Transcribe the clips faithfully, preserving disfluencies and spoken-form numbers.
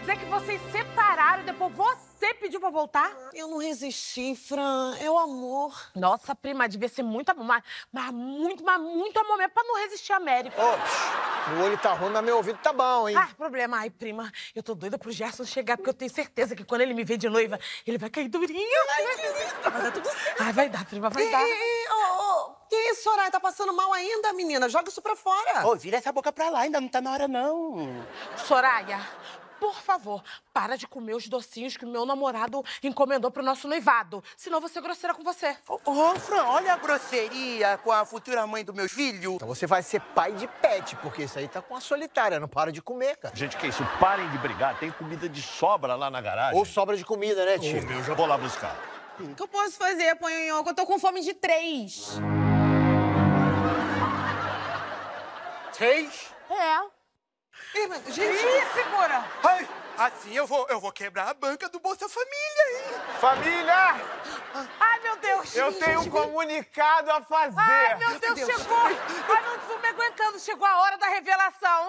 dizer que vocês separaram e depois você pediu pra voltar? Eu não resisti, Fran. É o amor. Nossa, prima, devia ser muito amor, mas, mas muito, mas muito amor mesmo pra não resistir a Américo. Ô, psh, meu olho tá ruim, mas meu ouvido tá bom, hein? Ah, problema. Ai, prima, eu tô doida pro Gerson chegar, porque eu tenho certeza que quando ele me vê de noiva, ele vai cair durinho. Ai, que lindo. Vai dar tudo certo. Ai, vai dar, prima, vai Ei, dar. ei, ei, ô, ô, que isso, Soraya? Tá passando mal ainda, menina? Joga isso pra fora. Ô, vira essa boca pra lá, ainda não tá na hora, não. Soraya, por favor, para de comer os docinhos que o meu namorado encomendou pro nosso noivado. Senão eu vou ser grosseira com você. Ô, ô, Fran, olha a grosseria com a futura mãe do meu filho. Então você vai ser pai de pet, porque isso aí tá com a solitária, não para de comer, cara. Gente, que isso? Parem de brigar. Tem comida de sobra lá na garagem. Ou sobra de comida, né, tio? Ô, meu, já vou lá buscar. O que eu posso fazer, Ponhonhoca? Eu tô com fome de três. Três? É. Ih, mas, gente... Ih, segura! Ai, assim eu vou, eu vou quebrar a banca do Bolsa Família, hein? Família! Ai, meu Deus! Eu tenho um comunicado a fazer. Ai, meu Deus, chegou! Ai, não tô me aguentando. Chegou a hora da revelação.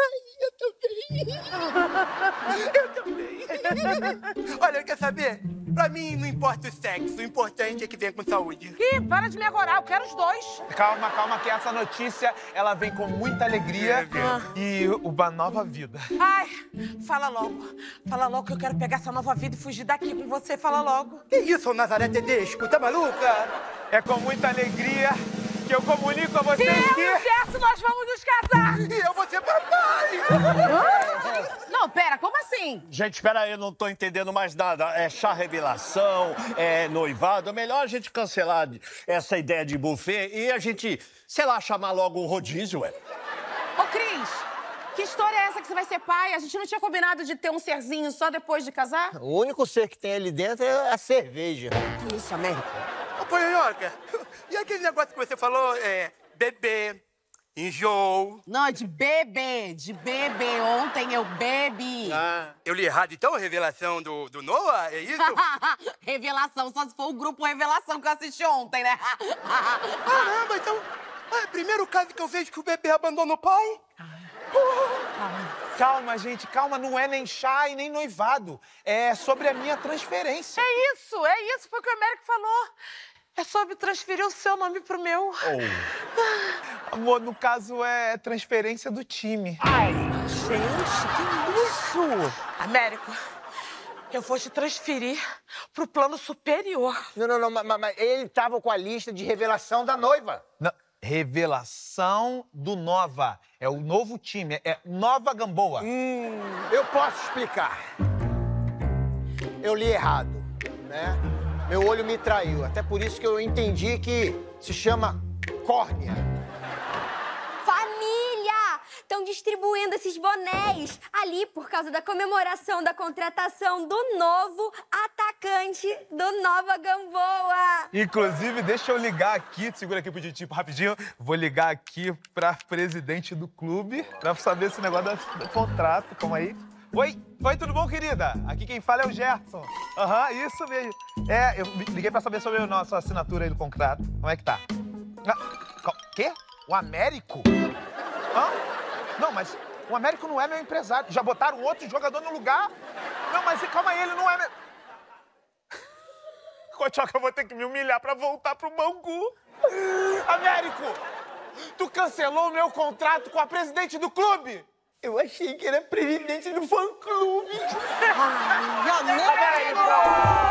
Eu também. Olha, quer saber? Pra mim não importa o sexo, o importante é que venha com saúde. Ih, para de me agorar, eu quero os dois. Calma, calma, que essa notícia, ela vem com muita alegria e uma nova vida. Ai, fala logo. Fala logo que eu quero pegar essa nova vida e fugir daqui com você. Fala logo. Que isso, Nazaré Tedesco? Tá maluca? É com muita alegria que eu comunico a vocês E que... eu e o Gerson, nós vamos nos casar. E eu vou ser papai! Não, pera, como assim? Gente, espera aí, eu não tô entendendo mais nada. É chá revelação, é noivado. É melhor a gente cancelar essa ideia de buffet e a gente, sei lá, chamar logo um rodízio, ué. Ô, Cris, que história é essa que você vai ser pai? A gente não tinha combinado de ter um serzinho só depois de casar? O único ser que tem ali dentro é a cerveja. Que isso, Américo? Ô, Ponhonhoca, e aquele negócio que você falou, é, bebê, enjoo? Não, de bebê, de bebê. Ontem eu bebi. Ah, eu li errado, então, a revelação do, do Noah, é isso? Revelação, só se for o grupo Revelação que eu assisti ontem, né? Caramba, então, é o primeiro caso que eu vejo que o bebê abandona o pai? Calma, gente, calma, não é nem chá e nem noivado. É sobre a minha transferência. É isso, é isso, foi o que o Américo falou. É sobre transferir o seu nome pro meu. Oh. Amor, no caso é transferência do time. Ai, gente, que isso? Américo, eu vou te transferir pro plano superior. Não, não, não, mas, mas ele tava com a lista de revelação da noiva. Não, revelação do Nova. É o novo time, é Nova Gamboa. Hum, eu posso explicar. Eu li errado, né? Meu olho me traiu. Até por isso que eu entendi que se chama córnea. Família! Estão distribuindo esses bonés ali por causa da comemoração da contratação do novo atacante do Nova Gamboa. Inclusive, deixa eu ligar aqui, segura aqui pro tipo rapidinho. Vou ligar aqui pra presidente do clube pra saber esse negócio do, do contrato. Calma aí. Oi, oi, tudo bom, querida? Aqui quem fala é o Gerson. Aham, uhum, isso mesmo. É, eu liguei pra saber sobre a nossa assinatura aí do contrato. Como é que tá? Ah, quê? O Américo? Hã? Não, mas o Américo não é meu empresário. Já botaram outro jogador no lugar? Não, mas calma aí, ele não é meu... Cochoca, eu vou ter que me humilhar pra voltar pro Bangu. Américo, tu cancelou o meu contrato com a presidente do clube? Eu achei que era presidente do fã-clube. Ai, Américo!